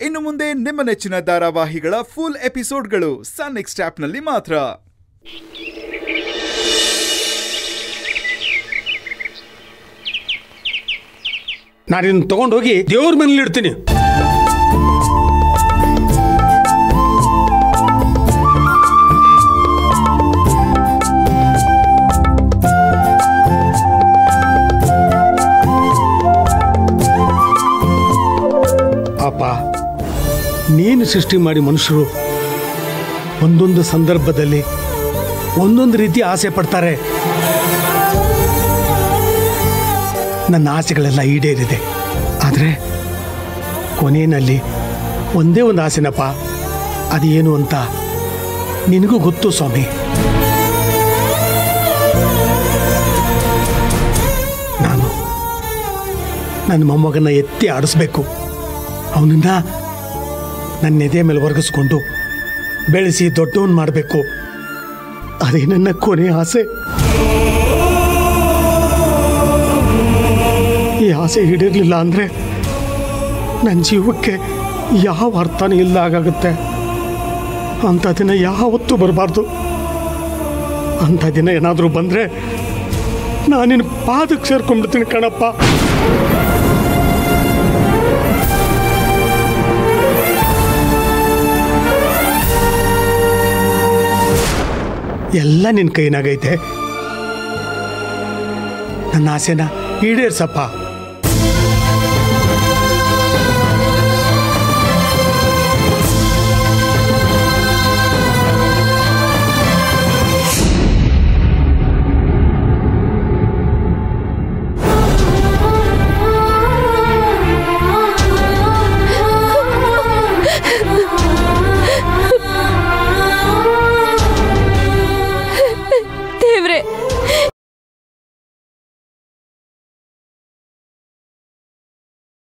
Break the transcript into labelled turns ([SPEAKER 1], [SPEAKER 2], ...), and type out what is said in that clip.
[SPEAKER 1] ಇನ್ನು ಮುಂದೆ ನಿಮ್ಮ ನೆಚ್ಚಿನ ಧಾರಾವಾಹಿಗಳ ಫುಲ್ ಎಪಿಸೋಡ್ಗಳು ಸನ್ ನೆಕ್ಸ್ಟ್ ಆಪ್ನಲ್ಲಿ ಮಾತ್ರ.
[SPEAKER 2] ನಾನು ತಗೊಂಡೋಗಿ ದೇವ್ರ ಮನೇಲಿ ಇಡ್ತೀನಿ. ಅಪ್ಪ, ನೀನು ಸೃಷ್ಟಿ ಮಾಡಿ ಮನುಷ್ಯರು ಒಂದೊಂದು ಸಂದರ್ಭದಲ್ಲಿ ಒಂದೊಂದು ರೀತಿ ಆಸೆ ಪಡ್ತಾರೆ. ನನ್ನ ಆಸೆಗಳೆಲ್ಲ ಈಡೇರಿದೆ. ಆದರೆ ಕೊನೆಯಲ್ಲಿ ಒಂದೇ ಒಂದು ಆಸೆನಪ್ಪ, ಅದೇನು ಅಂತ ನಿನಗೂ ಗೊತ್ತು ಸ್ವಾಮಿ. ನಾನು ನನ್ನ ಮೊಮ್ಮಗನ ಎತ್ತಿ ಆಡಿಸ್ಬೇಕು. ಅವನನ್ನ ನನ್ನ ಎದೆ ಮೇಲೆ ಒರಗಿಸ್ಕೊಂಡು ಬೆಳೆಸಿ ದೊಡ್ಡವನ್ ಮಾಡಬೇಕು. ಅದೇ ನನ್ನ ಕೊನೆ ಆಸೆ. ಈ ಆಸೆ ಈಡೇರಲಿಲ್ಲ ಅಂದರೆ ನನ್ನ ಜೀವಕ್ಕೆ ಯಾವ ಅರ್ಥನೂ ಇಲ್ಲ ಆಗುತ್ತೆ. ಅಂಥ ದಿನ ಯಾವತ್ತೂ ಬರಬಾರ್ದು. ಅಂಥ ದಿನ ಏನಾದರೂ ಬಂದರೆ ನಾನಿನ್ನು ಪಾದಕ್ಕೆ ಸೇರ್ಕೊಂಡ್ಬಿಡ್ತೀನಿ ಕಣಪ್ಪ. ಎಲ್ಲ ನಿನ್ನ ಕೈನಾಗೈತೆ. ನನ್ನ ಆಸೆನ ಈಡೇರ್ಸಪ್ಪ.